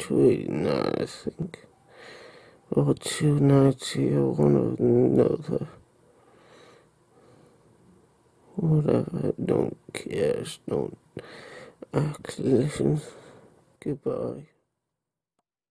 289, I think. Or 290, or one of another. Whatever, don't care, don't act, listen. Goodbye.